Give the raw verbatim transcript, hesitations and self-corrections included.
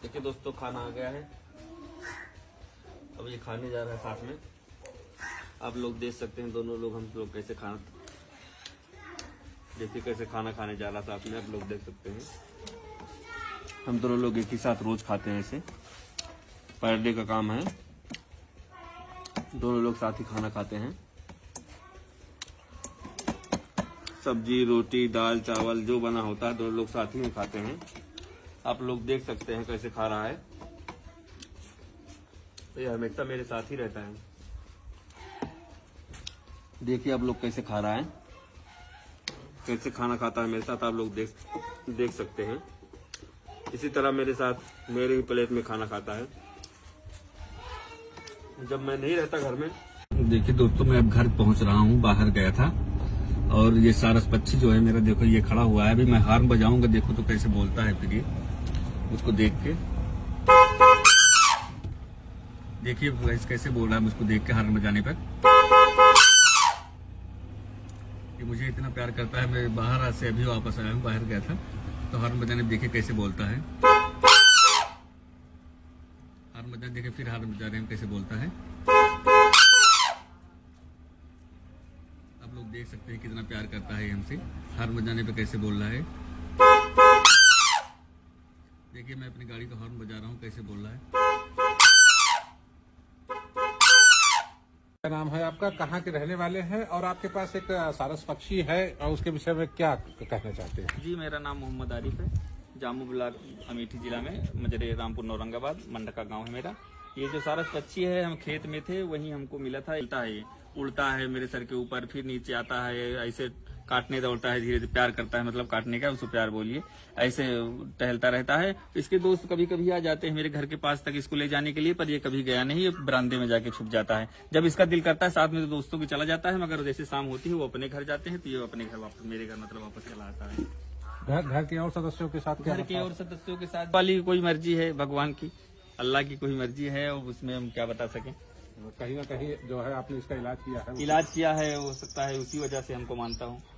देखिए दोस्तों, खाना आ गया है। अब ये खाने जा रहा है साथ में। आप लोग देख सकते हैं दोनों लोग हम लोग कैसे खाना देखिए कैसे खाना खाने जा रहा था साथ में। आप लोग देख सकते हैं हम दोनों लोग एक ही साथ रोज खाते हैं। ऐसे पर डे का काम है, दोनों लोग साथ ही खाना खाते हैं। सब्जी रोटी दाल चावल जो बना होता है दोनों लोग साथ ही में खाते हैं। आप लोग देख सकते हैं कैसे खा रहा है। तो ये हमेशा मेरे साथ ही रहता है। देखिए आप लोग कैसे खा रहा है, कैसे खाना खाता है मेरे साथ। आप लोग देख देख सकते हैं। इसी तरह मेरे साथ मेरे ही प्लेट में खाना खाता है जब मैं नहीं रहता घर में। देखिए दोस्तों, मैं अब घर पहुंच रहा हूं। बाहर गया था और ये सारस पक्षी जो है मेरा, देखो ये खड़ा हुआ है। अभी मैं हार्न बजाऊंगा, देखो तो कैसे बोलता है। फिर ये उसको देख के देखिए कैसे बोल रहा है मुझको देख के। हार्न बजाने पर ये मुझे इतना प्यार करता है। मैं बाहर से अभी वापस आया हूँ, बाहर गया था तो हार्न बजाने देखिए कैसे बोलता है। हार्न बजाने देखे फिर हार्न बजाने में कैसे बोलता है। आप लोग देख सकते हैं कितना प्यार करता है हमसे। हार्न बजाने पे कैसे बोल रहा है। देखिए मैं अपनी गाड़ी का हॉर्न बजा रहा हूँ, कैसे बोल रहा है। क्या नाम है आपका, कहाँ के रहने वाले हैं और आपके पास एक सारस पक्षी है और उसके विषय में क्या कहना चाहते हैं? जी, मेरा नाम मोहम्मद आरिफ है। जामू ब्लॉक अमेठी जिला में मजरे रामपुर नौरंगाबाद मंडका गांव है मेरा। ये जो सारस पक्षी है, हम खेत में थे वहीं हमको मिला था। उड़ता है, उड़ता है मेरे सर के ऊपर, फिर नीचे आता है, ऐसे काटने दौड़ता है, धीरे धीरे प्यार करता है, मतलब काटने का उसको प्यार बोलिए। ऐसे टहलता रहता है। इसके दोस्त कभी कभी आ जाते हैं मेरे घर के पास तक इसको ले जाने के लिए, पर ये कभी गया नहीं। ये बरामदे में जाके छुप जाता है। जब इसका दिल करता है साथ में तो दोस्तों की चला जाता है, मगर जैसे शाम होती है वो अपने घर जाते हैं तो ये अपने घर वापस मेरे घर मतलब वापस चला आता है। घर घर के और सदस्यों के साथ घर के और सदस्यों के साथ वाली कोई मर्जी है, भगवान की अल्लाह की कोई मर्जी है, और उसमें हम क्या बता सकें। कहीं ना कहीं जो है आपने इसका इलाज किया है? इलाज किया है, हो सकता है उसी वजह से हमको मानता हूँ।